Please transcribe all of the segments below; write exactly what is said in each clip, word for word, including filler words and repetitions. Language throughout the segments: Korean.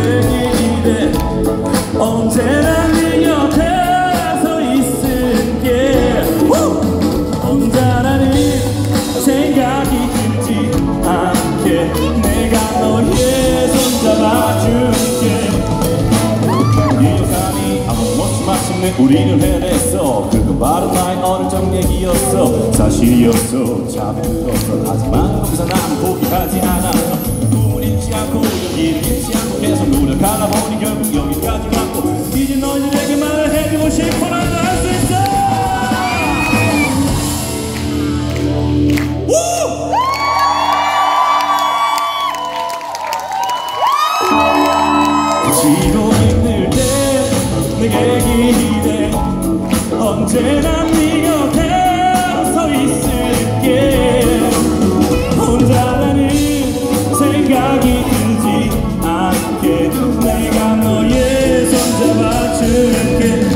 내게 기대 언제나 네 옆에 서 있을게. 혼자라는 생각이 들지 않게 내가 너의 손 잡아줄게. 이 여간이 아무것도 마침내 우리를 해냈어. 그건 바로 나의 어릴 적 얘기였어. 사실이었어. 잠에 들었어. 하지만 거기서 난 포기하지 않았어. 꿈을 잃지 않고 여기를 잃지 않고 계속 노력하다 보니 결국 여기까지 왔고, 이제 너희들에게 말을 해주고 싶어. 나도 할 수 있어. 지고 힘들 때 내게 기대 언제나 네 곁에 서 있을게. 혼자라는 생각이 들지 않게 내가 너의 손 잡아줄게.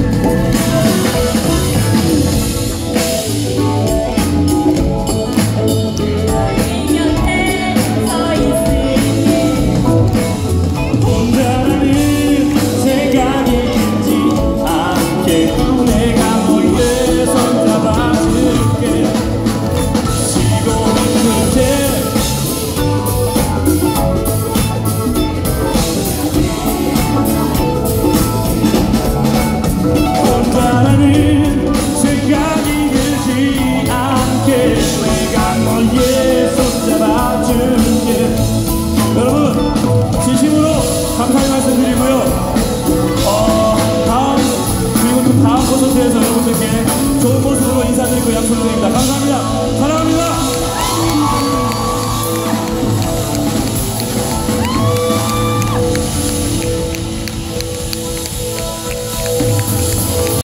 여러분 진심으로 감사의 말씀드리고요. 어, 다음 그리고 또 다음 콘서트에서 여러분들께 좋은 모습으로 인사드리고 약속드립니다. 감사합니다. 사랑합니다.